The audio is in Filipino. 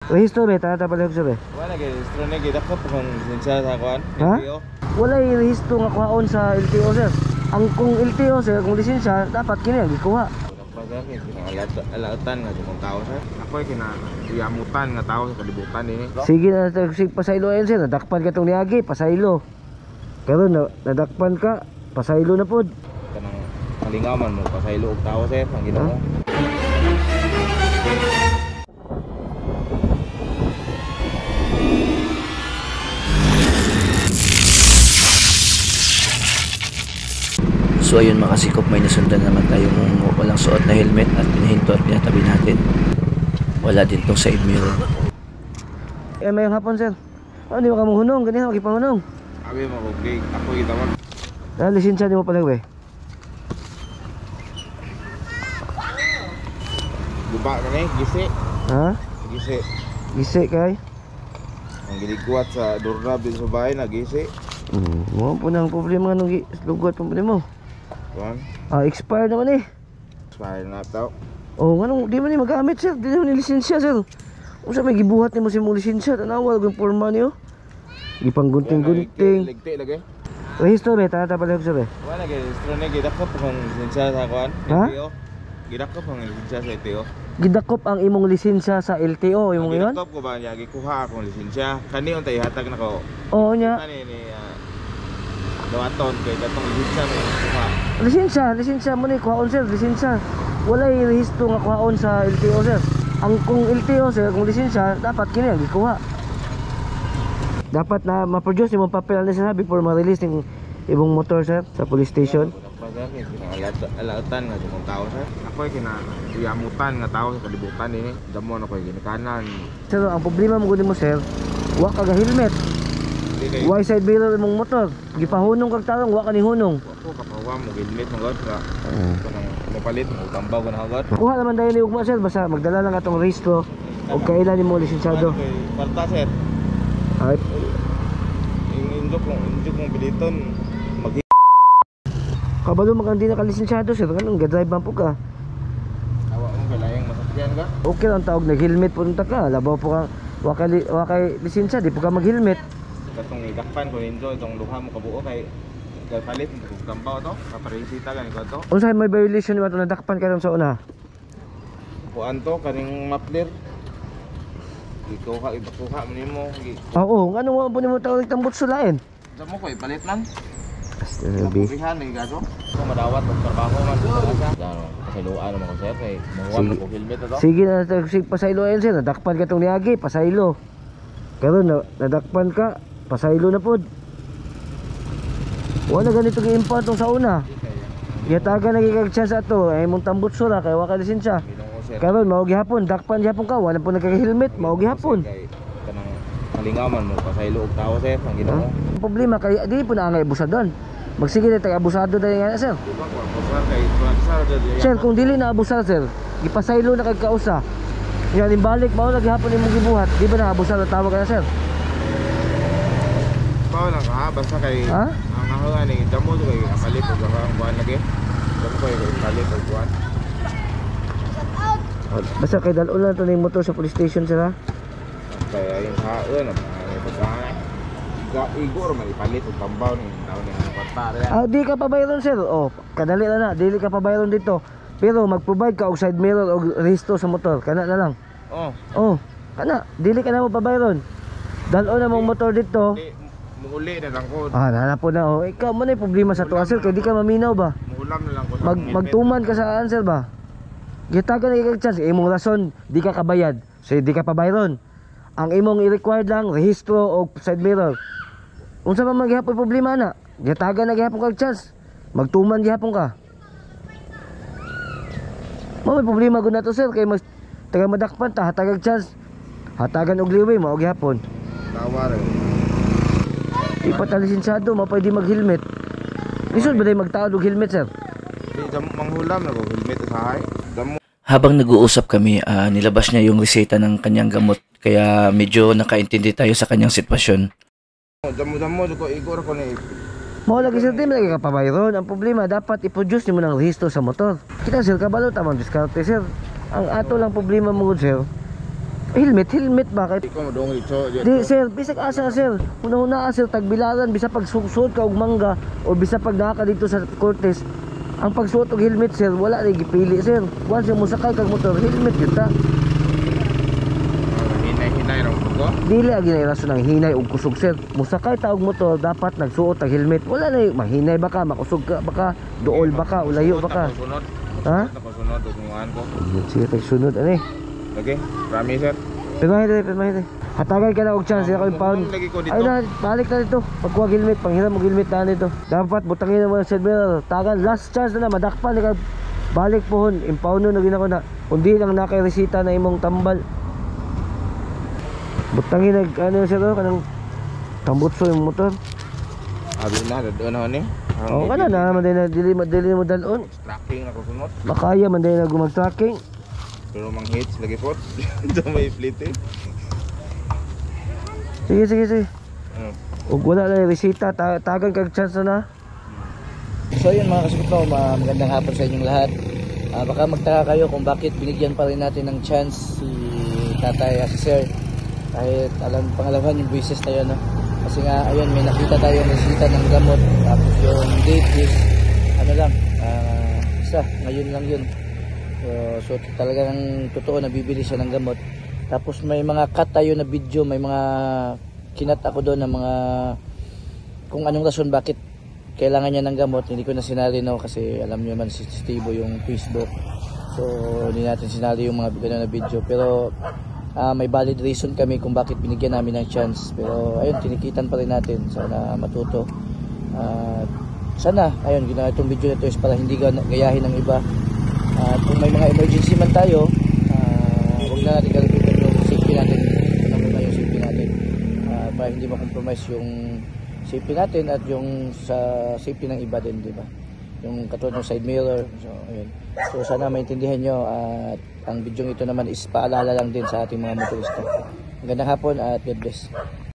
Rehistro be, tata pala sir be. Wala kay rehistro ni gidakop kung lisensya sa kuan. Ha? LTO. Wala rehistro nga kuhaon sa LTO sir. Ang kung LTO sir, kung lisensya, dapat kini ang gikuha. Pagkakit alautan nga kung tao sir. Ako ay kinayamutan nga tao sa kalibutan ini. Sige na sig pasaylo ayon sir, nadakpan ka tong niagi, pasaylo. Karon nadakpan ka, pasaylo na pod. Kanang kalingaman mo pasaylo og tao sir ang Ginoo. So ayun mga sikop, may nasundan naman tayong walang suot na helmet at pinahinto at pinatabi natin. Wala din tong side mirror. May hapon sir. Ano di mo ka mahunong, ganyan magipahunong. Abi mo og gig ako gitawag. Lisensya di mo pala we. Guba ka ni gisi. Ha? Gisi. Gisi kay. Ang giligwat sa doorknob din sa bahay na gisi. Mo po nang problema nung lugot mo mo. Kuan. Expired naman eh. Expire na taw. Oh, nganong di man ni magamit sir, di naman ni lisensya sir. Unsa may gibuhat nimo si mong lisensya, tanawa og porma niyo. Gipanggunting-gunting. Ligti lagi. Rehistro be, tata pala sir be. Wala kay rehistro ni gidakop kung lisensya sa kuan. Ha? LTO. Gidakop ang lisensya sa LTO. Gidakop ang imong lisensya sa LTO, imong iyon? Gidakop ko ba niya gikuha akong lisensya. Kani untay hatag nako. Oo nya. Kani ni dawaton kay katong lisensya ni kuha. Lisensya mo ni kuhaon sir, lisensya. Wala rehistro nga kuhaon sa LTO sir. Ang kung LTO sir, kung lisensya, dapat kini ang gikuha. Dapat na ma-produce yung papel na sinabi before ma-release yung ibong motor sir sa police station. Pagkakit alautan nga kung tao sir. Ako ay kinayamutan nga tao sa kalibutan ini. Damo na ko ginikanan. Sir, ang problema mo gud mo sir, wa ka ga helmet. Why side mirror imong motor? Gipahunong kag tarong, wa ka ni hunong. Ako kapawa mo gilmit mo gud ka. Kanang mapalit mo tambaw ka na agad. Kuha naman dahil ni ugma sir, basta magdala lang atong rehistro o kailan nimo lisensyado. Parta sir. Ay, Indok mong biliton. kabalo magandi na ka lisensyado sir, kanang ga-drive man po ka. Awa mo galayang masakyan ka. Okay lang tawag nag-helmet punta ka. Labaw po ka wa kay lisensya, di po ka mag-helmet. Katong idakpan ko nindo itong luha mo kabuo kay palit mo tambaw to. Kaparisita ka nito to. Unsay may violation ni ato nadakpan ka sa una? Kuan to kaning mapler. Ikuha mo nimo. Oo, anong wa po nimo tawag tambot sulain? Damo ko palit man. Basta Bihan ni gaso. Kung madawat og trabaho man sa ano, kasi luan mo ko sir kay mawala ko helmet to. Sige na sig pasaylo ayon sir, nadakpan ka tong niagi, pasaylo. Karon nadakpan ka, pasaylo na pod. Wala ganito gi-impound tong sa una. Yataga na gigag chance ato ay mong tambot sura kay wa ka lisensya. Karon mao gihapon, dakpan gihapon ka, wala po nagka-helmet, mao gihapon. Kanang kalingaman mo pasaylo og tao sir ang Ginoo. Ang problema kay di po na angay abusadon. Magsige na tayo abusado dahil nga sir. Sir, kung dili na abusado sir, gipasaylo na kag kausa. Yan imbalik mao lagi hapon imong gibuhat. Di ba na abusado tawag ka na sir? Pao lang ka basta kay Ha? ang nahuga ni damo to kay palit og ang kuan lagi. Damo kay palit og kuan. Basta kay dalon lang to ning motor sa police station sir ha. Kaya yung haon na mga pagkain. Igor man ipalit og tambaw ni taon ni kwarta. Di ka pa bayron sir. Oh, kadali na dili ka pa bayron dito. Pero mag-provide ka og side mirror og rehistro sa motor. Kana na lang. Oh, kana dili ka na mo pabayron. Dalon na mong motor dito. Muuli na lang ko. Nana po na oh. Ikaw man ay problema sa tuwa sir kay di ka maminaw ba? Muhulam na lang ko. Magtuman ka sa answer ba? Gitaga na ikag chance, imong rason, di ka kabayad. So di ka pabayron. Ang imong i-required lang rehistro o side mirror. Unsa pa man gihapon problema na? Gitaga na gihapon kag chance. Magtuman gihapon ka. May problema gud nato sir kay mas taga madakpan ta hatagag chance. Hatagan og liway mao gihapon. Tawar. Ipatalisensyado mapay di mag-helmet. Lisod ba day magtaod og helmet sir? Di damo manghulam na ko helmet sa hay. Damo Habang nag-uusap kami, nilabas niya yung reseta ng kanyang gamot. Kaya medyo nakaintindi tayo sa kanyang sitwasyon. damo ko igor ko ni. Mao lagi sir, di man lagi ka pabayron. Ang problema dapat i-produce nimo ng rehistro sa motor. Kita sir kabalo tamang diskarte sir. Ang ato lang problema mo sir, Helmet ba? Kahit Di ko madungit so. di sir, bisag asa sir. Una-una sir tagbilaran bisa pag suot ka og mangga o bisa pag naa ka dito sa Cortez. Ang pagsuot og helmet sir, wala na gipili sir. Once yung musakay kag motor, helmet gyud ta. Hinay-hinay ra ko. Dili agi na rason ng hinay og kusog sir. Musakay ta og motor dapat nagsuot og helmet. Wala na mahinay baka, makusog ka baka, duol baka, ulayo baka. Sunod. Ha? Ako sunod og tunguan ko. Sige tagsunod ani. Okay, promise sir. Pirmahin. Hatagan ka na og chance ako yung pound. Lagi ko dito. Ay na, balik na dito. Pagkuha helmet, panghiram mo helmet na nito. Dapat butangin mo sa mirror. Tagan, last chance na madakpan ka. Balik pohon, impound na ginako na. Kundi lang nakaresita na imong tambal. Butangin nag ano siya ko kanang tambutso yung motor. Abi na doon na ni. Oo kana na man din dili mo dalon. Tracking ako sunod. Makaya man din na gumag-tracking. Pero mang hits lagi po. Sa may fleet eh. Sige. Ano? Ug wala na resita, tagan kag chance na. So yun mga kasukot ko, magandang hapon sa inyong lahat. Baka magtaka kayo kung bakit binigyan pa rin natin ng chance si Tatay Sir. Kahit pangalaman yung buwises tayo, no? Kasi nga, ayun, may nakita tayo resita ng gamot. Tapos yung date is, isa, ngayon lang yun. So talagang totoo na bibili siya ng gamot. Tapos may mga cut tayo na video, may mga kinat ako doon ng mga kung anong rason bakit kailangan niya ng gamot. Hindi ko na sinali, no, kasi alam niyo man si Steve yung Facebook. So hindi natin sinali yung mga ganun na video. Pero may valid reason kami kung bakit binigyan namin ng chance. Pero ayun, tinikitan pa rin natin. Sana matuto. Sana, ayun, ginawa itong video na ito is para hindi gayahin ng iba. At kung may mga emergency man tayo, huwag na natin galitin yung safety natin. Ano na yung safety natin. Para hindi ma-compromise yung safety natin at yung sa safety ng iba din, di ba? Yung katulad ng side mirror. So, ayun. So, sana maintindihan nyo at ang video ito naman is paalala lang din sa ating mga motorista. Magandang hapon at God bless.